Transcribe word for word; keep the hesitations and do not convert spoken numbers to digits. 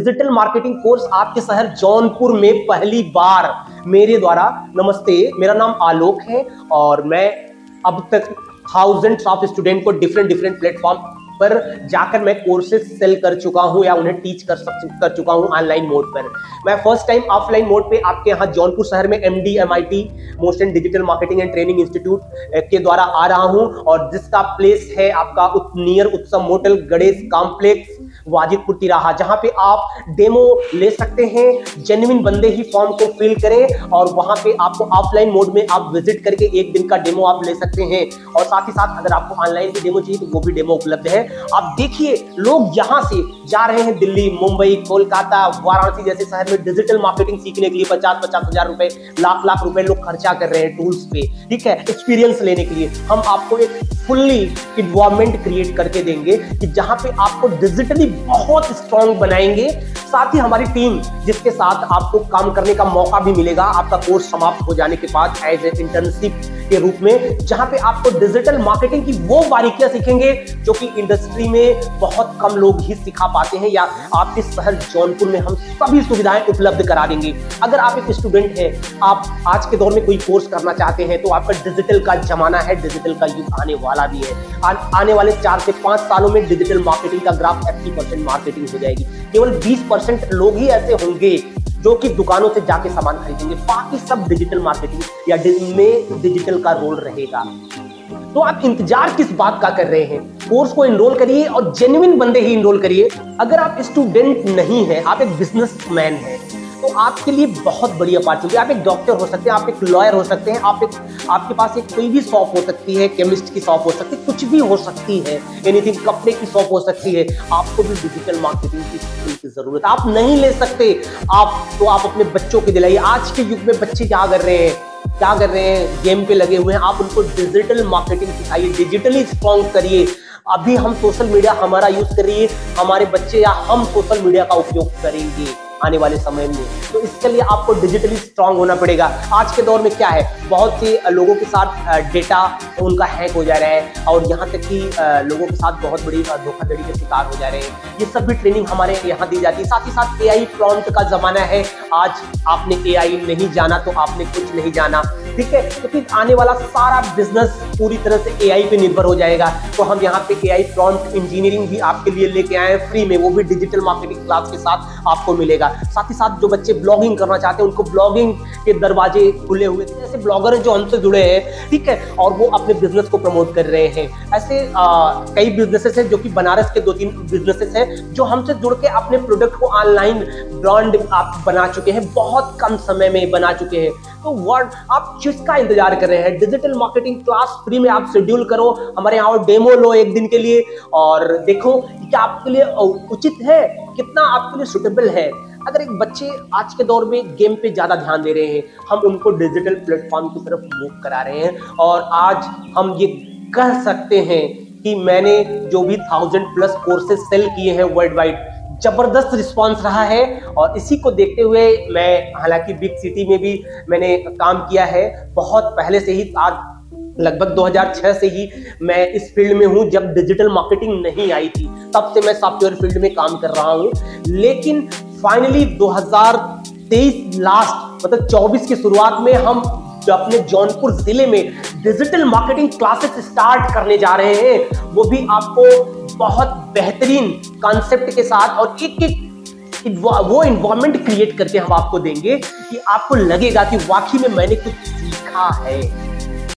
Digital marketing course आपके शहर जौनपुर में पहली बार मेरे द्वारा। नमस्ते, मेरा नाम आलोक है और मैं अब तक थाउजेंड्स ऑफ स्टूडेंट को डिफरेंट डिफरेंट प्लेटफॉर्म पर जाकर मैं कोर्सेज सेल कर चुका हूं या उन्हें टीच कर सक कर चुका हूं ऑनलाइन मोड पर। मैं फर्स्ट टाइम ऑफलाइन मोड पे आपके यहाँ जौनपुर शहर में MD MIT motion digital marketing and training institute के द्वारा आ रहा हूं और जिसका प्लेस है आपका नियर उत्सव मोटल गणेश कॉम्प्लेक्स वाजिदपुर तिराहा, जहां पे आप डेमो ले सकते हैं। जेन्युइन बंदे ही फॉर्म को फिल करें और वहां पे आपको ऑफलाइन मोड में आप विजिट करके एक दिन का डेमो आप ले सकते हैं और साथ ही साथ अगर आपको ऑनलाइन भी डेमो चाहिए तो वो भी डेमो उपलब्ध है। आप देखिए, लोग यहां से जा रहे हैं दिल्ली, मुंबई, कोलकाता, वाराणसी जैसे शहर में डिजिटल मार्केटिंग सीखने के लिए पचास पचास हजार रुपए, लाख लाख रुपए लोग खर्चा कर रहे हैं टूल्स पे, ठीक है, एक्सपीरियंस लेने के लिए। हम आपको एक फुल्ली इन्वायरमेंट क्रिएट करके देंगे कि जहां पे आपको डिजिटली बहुत स्ट्रांग बनाएंगे। साथ ही हमारी टीम जिसके साथ आपको काम करने का मौका भी मिलेगा आपका कोर्स समाप्त हो जाने के बाद एज ए इंटर्नशिप के रूप में, जहां पे आपको डिजिटल मार्केटिंग की वो बारीकियां सीखेंगे जो कि इंडस्ट्री में बहुत कम लोग ही सिखा पाते हैं या आपके शहर जौनपुर में हम सभी सुविधाएं उपलब्ध करा देंगे। अगर आप एक स्टूडेंट हैं, आप आज के दौर में कोई कोर्स करना चाहते हैं तो आपका डिजिटल का जमाना है, डिजिटल का युग आने वाला भी है। आ, आने वाले चार से पांच सालों में डिजिटल मार्केटिंग का ग्राफ अस्सी परसेंट मार्केटिंग हो जाएगी। केवल बीस परसेंट लोग ही ऐसे होंगे जो कि दुकानों से जाके सामान खरीदेंगे, बाकी सब डिजिटल मार्केटिंग या में डिजिटल का रोल रहेगा। तो आप इंतजार किस बात का कर रहे हैं? कोर्स को एनरोल करिए और जेन्युइन बंदे ही एनरोल करिए। अगर आप स्टूडेंट नहीं हैं, आप एक बिजनेसमैन हैं, तो आपके लिए बहुत बड़ी अपॉर्चुनिटी। आप एक डॉक्टर हो सकते हैं, आप एक लॉयर हो सकते हैं, आप एक आपके पास एक कोई भी शॉप हो सकती है, केमिस्ट की शॉप हो सकती है, कुछ भी हो सकती है, एनीथिंग, कपड़े की शॉप हो सकती है। आपको भी डिजिटल मार्केटिंग की स्किल की जरूरत। आप नहीं ले सकते आप तो आप अपने बच्चों को दिलाइए। आज के युग में बच्चे क्या कर रहे हैं क्या कर रहे हैं गेम पे लगे हुए हैं। आप उनको डिजिटल मार्केटिंग सिखाइए, डिजिटली स्ट्रॉन्ग करिए। अभी हम सोशल मीडिया हमारा यूज करिए, हमारे बच्चे या हम सोशल मीडिया का उपयोग करेंगे आने वाले समय में। तो इसके लिए आपको डिजिटली स्ट्रांग होना पड़ेगा। आज के दौर में क्या है, बहुत से लोगों के साथ डेटा उनका हैक हो जा रहा है और यहाँ तक कि लोगों के साथ बहुत बड़ी धोखाधड़ी के शिकार हो जा रहे हैं। ये सब भी ट्रेनिंग हमारे यहाँ दी जाती है। साथ ही साथ एआई प्रॉम्प्ट का जमाना है। आज आपने एआई नहीं जाना तो आपने कुछ नहीं जाना, ठीक है, क्योंकि तो आने वाला सारा बिजनेस पूरी तरह से एआई पे निर्भर हो जाएगा। तो हम यहाँ पे एआई प्रॉम्प्ट इंजीनियरिंग भी आपके लिए लेके आए हैं फ्री में, वो भी डिजिटल मार्केटिंग क्लास के साथ आपको मिलेगा। साथ ही साथ जो बच्चे ब्लॉगिंग करना चाहते हैं उनको ब्लॉगिंग के दरवाजे खुले हुए थे। ऐसे ब्लॉगर जो हमसे जुड़े हैं, ठीक है, और वो अपने बिजनेस को प्रमोट कर रहे हैं। ऐसे आ, कई बिजनेसेस हैं जो कि बनारस के दो तीन बिजनेसेस हैं जो हमसे जुड़ के अपने प्रोडक्ट को ऑनलाइन ब्रांड आप बना चुके हैं, बहुत कम समय में बना चुके हैं। तो वर्ड आप किसका इंतजार कर रहे हैं? डिजिटल मार्केटिंग क्लास फ्री में आप शेड्यूल करो, हमारे यहाँ डेमो लो एक दिन के लिए और देखो क्या आपके लिए उचित है, कितना आपके लिए सुटेबल है। अगर एक बच्चे आज के दौर में गेम पे ज्यादा ध्यान दे रहे हैं, हम उनको डिजिटल प्लेटफॉर्म की तरफ मूव करा रहे हैं और आज हम ये कह सकते हैं कि मैंने जो भी थाउजेंड प्लस कोर्सेज सेल किए हैं वर्ल्ड वाइड, जबरदस्त रिस्पांस रहा है। और इसी को देखते हुए मैं, हालांकि बिग सिटी में भी मैंने काम किया है बहुत पहले से ही, आज लगभग दो हज़ार छह से ही मैं इस फील्ड में हूं। जब डिजिटल मार्केटिंग नहीं आई थी तब से मैं सॉफ्टवेयर फील्ड में काम कर रहा हूं। लेकिन फाइनली दो हज़ार तेईस लास्ट मतलब चौबीस की शुरुआत में हम जो अपने जौनपुर जिले में डिजिटल मार्केटिंग क्लासेस स्टार्ट करने जा रहे हैं, वो भी आपको बहुत बेहतरीन कॉन्सेप्ट के साथ और एक एक वो इन्वायरमेंट क्रिएट करके हम आपको देंगे कि आपको लगेगा कि वाकई में मैंने कुछ सीखा है।